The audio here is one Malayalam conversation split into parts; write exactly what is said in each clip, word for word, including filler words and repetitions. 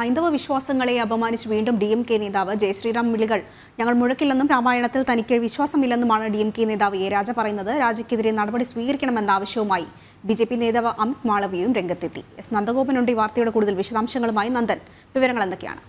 ഹൈന്ദവ വിശ്വാസങ്ങളെ അപമാനിച്ച് വീണ്ടും ഡി എം കെ നേതാവ് ജയശ്രീറാം വിളികൾ ഞങ്ങൾ മുഴക്കില്ലെന്നും രാമായണത്തിൽ തനിക്ക് വിശ്വാസമില്ലെന്നുമാണ് ഡി എം കെ നേതാവ് എ രാജ പറയുന്നത്. രാജയ്ക്കെതിരെ നടപടി സ്വീകരിക്കണമെന്ന ആവശ്യവുമായി ബി ജെ പി നേതാവ് അമിത് മാളവിയയും രംഗത്തെത്തി. എസ് നന്ദഗോപനുണ്ട് ഈ വാർത്തയുടെ കൂടുതൽ വിശദാംശങ്ങളുമായി. നന്ദൻ, വിവരങ്ങൾ എന്തൊക്കെയാണ്?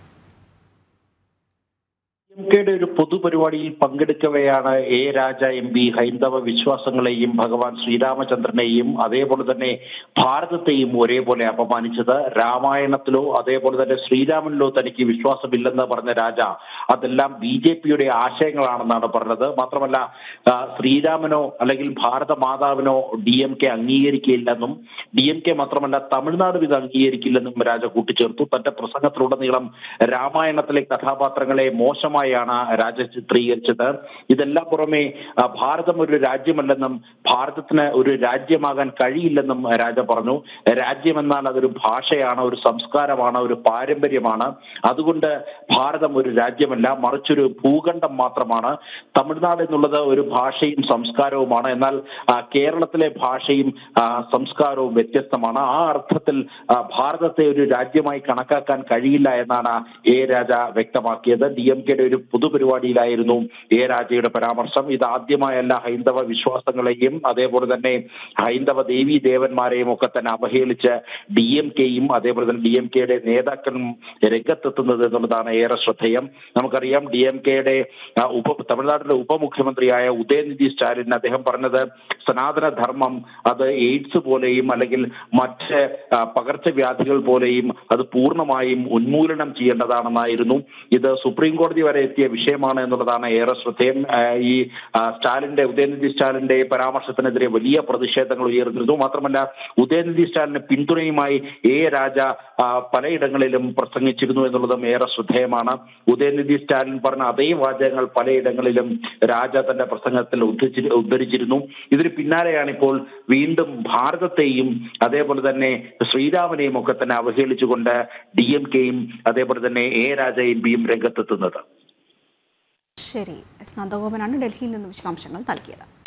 എം കെയുടെ ഒരു പൊതുപരിപാടിയിൽ പങ്കെടുക്കവെയാണ് എ രാജ എം പി ഹൈന്ദവ വിശ്വാസങ്ങളെയും ഭഗവാൻ ശ്രീരാമചന്ദ്രനെയും അതേപോലെ തന്നെ ഭാരതത്തെയും ഒരേപോലെ അപമാനിച്ചത്. രാമായണത്തിലോ അതേപോലെ തന്നെ ശ്രീരാമനിലോ തനിക്ക് വിശ്വാസമില്ലെന്ന് പറഞ്ഞ രാജ അതെല്ലാം ബി ജെ പിയുടെ ആശയങ്ങളാണെന്നാണ് പറഞ്ഞത്. മാത്രമല്ല, ശ്രീരാമനോ അല്ലെങ്കിൽ ഭാരത മാതാവിനോ ഡി എം കെ അംഗീകരിക്കില്ലെന്നും ഡി എം കെ മാത്രമല്ല തമിഴ്നാടും ഇത് അംഗീകരിക്കില്ലെന്നും രാജ കൂട്ടിച്ചേർത്തു. തന്റെ പ്രസംഗത്തിലുടനീളം രാമായണത്തിലെ കഥാപാത്രങ്ങളെ മോശമായി ാണ് രാജ ചിത്രീകരിച്ചത്. ഇതെല്ലാം പുറമെ ഭാരതം ഒരു രാജ്യമല്ലെന്നും ഭാരതത്തിന് ഒരു രാജ്യമാകാൻ കഴിയില്ലെന്നും രാജ പറഞ്ഞു. രാജ്യമെന്നാൽ അതൊരു ഭാഷയാണ്, ഒരു സംസ്കാരമാണ്, ഒരു പാരമ്പര്യമാണ്. അതുകൊണ്ട് ഭാരതം ഒരു രാജ്യമല്ല, മറിച്ചൊരു ഭൂഖണ്ഡം മാത്രമാണ്. തമിഴ്നാട് എന്നുള്ളത് ഒരു ഭാഷയും സംസ്കാരവുമാണ്. എന്നാൽ കേരളത്തിലെ ഭാഷയും സംസ്കാരവും വ്യത്യസ്തമാണ്. ആ അർത്ഥത്തിൽ ഭാരതത്തെ ഒരു രാജ്യമായി കണക്കാക്കാൻ കഴിയില്ല എന്നാണ് എ രാജ വ്യക്തമാക്കിയത്. ഡി എം കെയുടെ ഒരു പൊതുപരിപാടിയിലായിരുന്നു എ രാജയുടെ പരാമർശം. ഇത് ആദ്യമായല്ല ഹൈന്ദവ വിശ്വാസങ്ങളെയും അതേപോലെ തന്നെ ഹൈന്ദവ ദേവീ ദേവന്മാരെയും ഒക്കെ തന്നെ അവഹേളിച്ച് ഡി എം കെയും അതേപോലെ തന്നെ ഡി എം കെയുടെ നേതാക്കളും രംഗത്തെത്തുന്നത് എന്നുള്ളതാണ് ഏറെ ശ്രദ്ധേയം. നമുക്കറിയാം, ഡി എം കെയുടെ ഉപ തമിഴ്നാട്ടിലെ ഉപമുഖ്യമന്ത്രിയായ ഉദയനിധി സ്റ്റാലിൻ അദ്ദേഹം പറഞ്ഞത് സനാതന ധർമ്മം അത് എയ്ഡ്സ് പോലെയും അല്ലെങ്കിൽ മറ്റ് പകർച്ചവ്യാധികൾ പോലെയും അത് പൂർണ്ണമായും ഉന്മൂലനം ചെയ്യേണ്ടതാണെന്നായിരുന്നു. ഇത് സുപ്രീം കോടതി വരെ എത്തിയ വിഷയമാണ് എന്നുള്ളതാണ് ഏറെ ശ്രദ്ധേയം. ഈ സ്റ്റാലിന്റെ ഉദയനിധി സ്റ്റാലിന്റെ പരാമർശത്തിനെതിരെ വലിയ പ്രതിഷേധങ്ങൾ ഉയർന്നിരുന്നു. മാത്രമല്ല, ഉദയനിധി സ്റ്റാലിന് പിന്തുണയുമായി എ രാജ പലയിടങ്ങളിലും പ്രസംഗിച്ചിരുന്നു എന്നുള്ളതും ഏറെ ശ്രദ്ധേയമാണ്. ഉദയനിധി സ്റ്റാലിൻ പറഞ്ഞ അതേ വാചകങ്ങൾ പലയിടങ്ങളിലും രാജ തന്റെ പ്രസംഗത്തിൽ ഉദ്ധരിച്ചി ഉദ്ധരിച്ചിരുന്നു ഇതിന് പിന്നാലെയാണ് ഇപ്പോൾ വീണ്ടും ഭാരതത്തെയും അതേപോലെ തന്നെ ശ്രീരാമനെയും ഒക്കെ തന്നെ അവഹേളിച്ചുകൊണ്ട് ഡി എം കെയും അതേപോലെ തന്നെ എ രാജ എം പിയും രംഗത്തെത്തുന്നത്. ശരി, എസ് നന്ദഗോപനാണ് ഡൽഹിയിൽ നിന്ന് വിശദാംശങ്ങൾ നൽകിയത്.